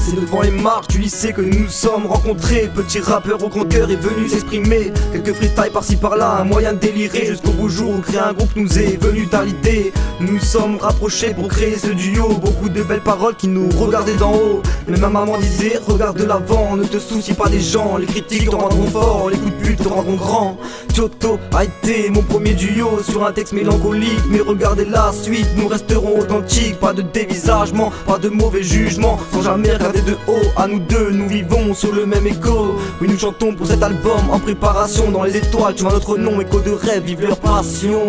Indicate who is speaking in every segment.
Speaker 1: C'est devant les marches du lycée que nous nous sommes rencontrés. Petit rappeur au grand cœur est venu s'exprimer. Quelques freestyles par-ci par-là, un moyen de délirer. Jusqu'au beau jour où créer un groupe nous est venu dans l'idée. Nous nous sommes rapprochés pour créer ce duo. Beaucoup de belles paroles qui nous regardaient d'en haut. Mais ma maman disait, regarde de l'avant, ne te soucie pas des gens. Les critiques te rendront fort, les coups de pute te rendront grand. Giotto a été mon premier duo sur un texte mélancolique. Mais regardez la suite, nous resterons authentiques. Pas de dévisagement, pas de mauvais jugement. Sans jamais regarder de haut, à nous deux, nous vivons sur le même écho. Oui, nous chantons pour cet album en préparation. Dans les étoiles, tu vois notre nom, écho de rêve, vive leur passion.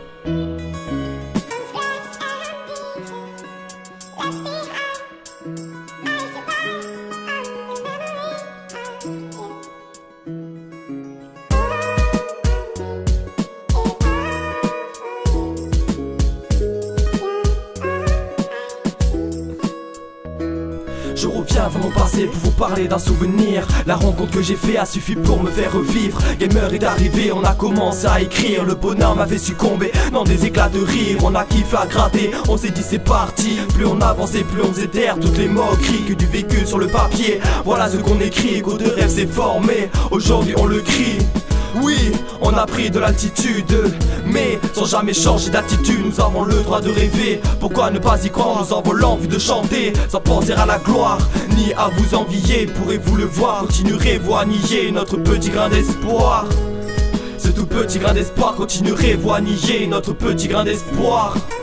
Speaker 2: Je reviens vers mon passé pour vous parler d'un souvenir. La rencontre que j'ai fait a suffi pour me faire revivre. Gamer est arrivé, on a commencé à écrire. Le bonheur m'avait succombé dans des éclats de rire. On a kiffé à gratter, on s'est dit c'est parti. Plus on avançait, plus on faisait taire toutes les moqueries. Que du vécu sur le papier, voilà ce qu'on écrit. Écho de rêve s'est formé, aujourd'hui on le crie. Oui, on a pris de l'altitude, mais sans jamais changer d'attitude. Nous avons le droit de rêver, pourquoi ne pas y croire? Nous avons l'envie de chanter, sans penser à la gloire, ni à vous envier. Pourrez-vous le voir, continuerez-vous à nier notre petit grain d'espoir? Ce tout petit grain d'espoir, continuerez-vous à nier notre petit grain d'espoir?